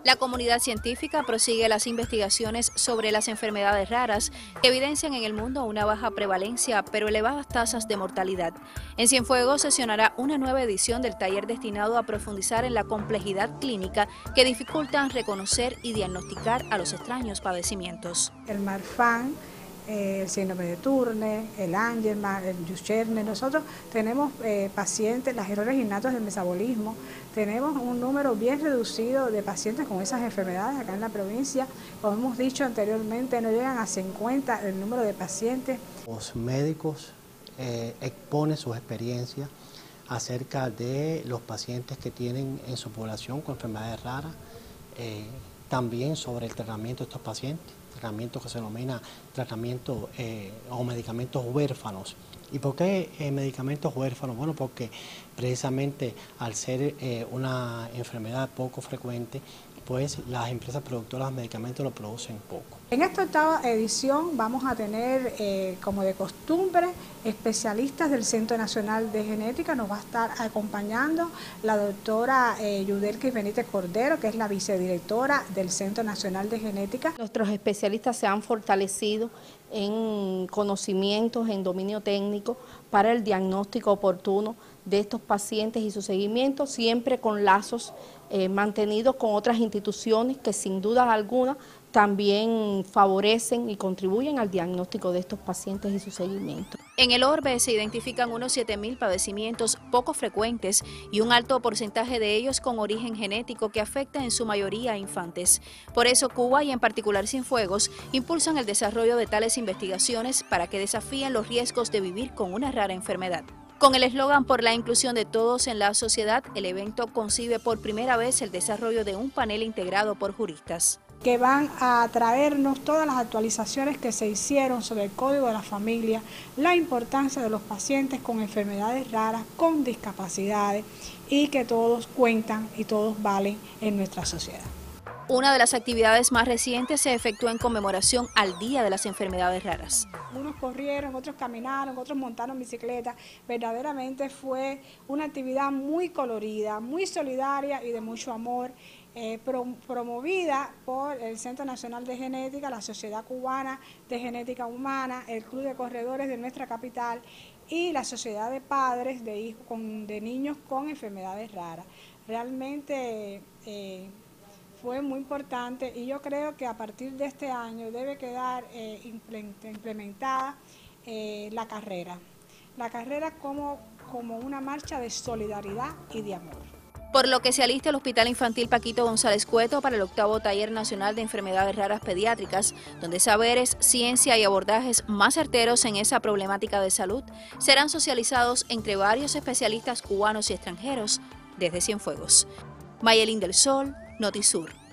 La comunidad científica prosigue las investigaciones sobre las enfermedades raras que evidencian en el mundo una baja prevalencia pero elevadas tasas de mortalidad. En Cienfuegos sesionará una nueva edición del taller destinado a profundizar en la complejidad clínica que dificultan reconocer y diagnosticar a los extraños padecimientos. El Marfan, el síndrome de Turner, el Angelman, el Duchenne. Nosotros tenemos pacientes, los errores innatos del metabolismo, tenemos un número bien reducido de pacientes con esas enfermedades acá en la provincia. Como hemos dicho anteriormente, no llegan a 50 el número de pacientes. Los médicos exponen sus experiencias acerca de los pacientes que tienen en su población con enfermedades raras, también sobre el tratamiento de estos pacientes, tratamiento que se denomina tratamiento o medicamentos huérfanos. ¿Y por qué medicamentos huérfanos? Bueno, porque precisamente al ser una enfermedad poco frecuente, pues las empresas productoras de medicamentos lo producen poco. En esta octava edición vamos a tener, como de costumbre, especialistas del Centro Nacional de Genética. Nos va a estar acompañando la doctora Yudelkis Benítez Cordero, que es la vicedirectora del Centro Nacional de Genética. Nuestros especialistas se han fortalecido en conocimientos, en dominio técnico para el diagnóstico oportuno de estos pacientes y su seguimiento, siempre con lazos mantenidos con otras instituciones que sin duda alguna también favorecen y contribuyen al diagnóstico de estos pacientes y su seguimiento. En el orbe se identifican unos 7.000 padecimientos poco frecuentes y un alto porcentaje de ellos con origen genético que afecta en su mayoría a infantes. Por eso Cuba y en particular Cienfuegos impulsan el desarrollo de tales investigaciones para que desafíen los riesgos de vivir con una rara enfermedad. Con el eslogan por la inclusión de todos en la sociedad, el evento concibe por primera vez el desarrollo de un panel integrado por juristas, que van a traernos todas las actualizaciones que se hicieron sobre el Código de la Familia, la importancia de los pacientes con enfermedades raras, con discapacidades y que todos cuentan y todos valen en nuestra sociedad. Una de las actividades más recientes se efectuó en conmemoración al Día de las Enfermedades Raras. Unos corrieron, otros caminaron, otros montaron bicicleta. Verdaderamente fue una actividad muy colorida, muy solidaria y de mucho amor, promovida por el Centro Nacional de Genética, la Sociedad Cubana de Genética Humana, el Club de Corredores de nuestra capital y la Sociedad de Padres de Niños con Enfermedades Raras. Realmente fue muy importante y yo creo que a partir de este año debe quedar implementada la carrera como una marcha de solidaridad y de amor. Por lo que se alista el Hospital Infantil Paquito González Cueto para el 8º Taller Nacional de Enfermedades Raras Pediátricas, donde saberes, ciencia y abordajes más certeros en esa problemática de salud serán socializados entre varios especialistas cubanos y extranjeros desde Cienfuegos. Mayelín del Sol, Notisur.